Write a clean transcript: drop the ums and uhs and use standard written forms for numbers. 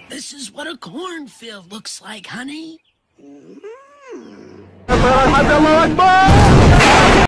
This is what a cornfield looks like, honey. Allah Akbar!